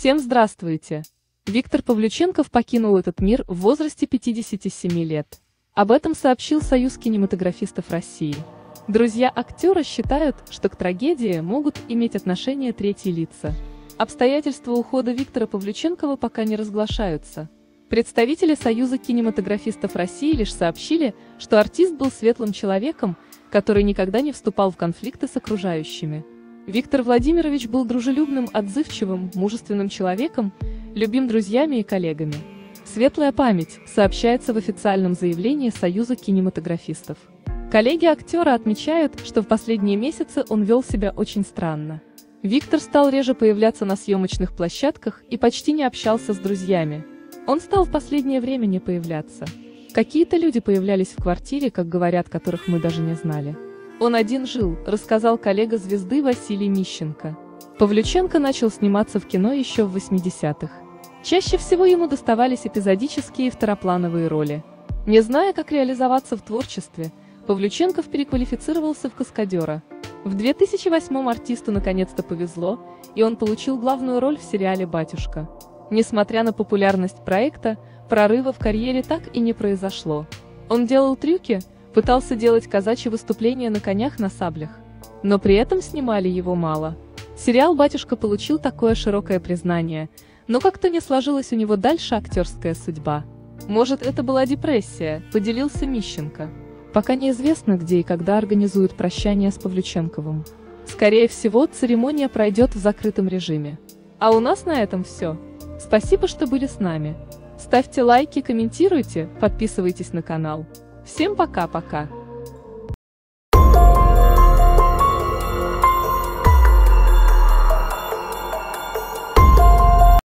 Всем здравствуйте! Виктор Павлюченков покинул этот мир в возрасте 57 лет. Об этом сообщил Союз кинематографистов России. Друзья актера считают, что к трагедии могут иметь отношение третьи лица. Обстоятельства ухода Виктора Павлюченкова пока не разглашаются. Представители Союза кинематографистов России лишь сообщили, что артист был светлым человеком, который никогда не вступал в конфликты с окружающими. Виктор Владимирович был дружелюбным, отзывчивым, мужественным человеком, любим друзьями и коллегами. Светлая память, сообщается в официальном заявлении Союза кинематографистов. Коллеги актера отмечают, что в последние месяцы он вел себя очень странно. Виктор стал реже появляться на съемочных площадках и почти не общался с друзьями. Он стал в последнее время не появляться. Какие-то люди появлялись в квартире, как говорят, которых мы даже не знали. Он один жил, рассказал коллега звезды Василий Мищенко. Павлюченко начал сниматься в кино еще в 80-х. Чаще всего ему доставались эпизодические и второплановые роли. Не зная, как реализоваться в творчестве, Павлюченков переквалифицировался в каскадера. В 2008-м артисту наконец-то повезло, и он получил главную роль в сериале «Батюшка». Несмотря на популярность проекта, прорыва в карьере так и не произошло. Он делал трюки, пытался делать казачьи выступления на конях на саблях. Но при этом снимали его мало. Сериал «Батюшка» получил такое широкое признание, но как-то не сложилась у него дальше актерская судьба. Может, это была депрессия, поделился Мищенко. Пока неизвестно, где и когда организуют прощание с Павлюченковым. Скорее всего, церемония пройдет в закрытом режиме. А у нас на этом все. Спасибо, что были с нами. Ставьте лайки, комментируйте, подписывайтесь на канал. Всем пока-пока.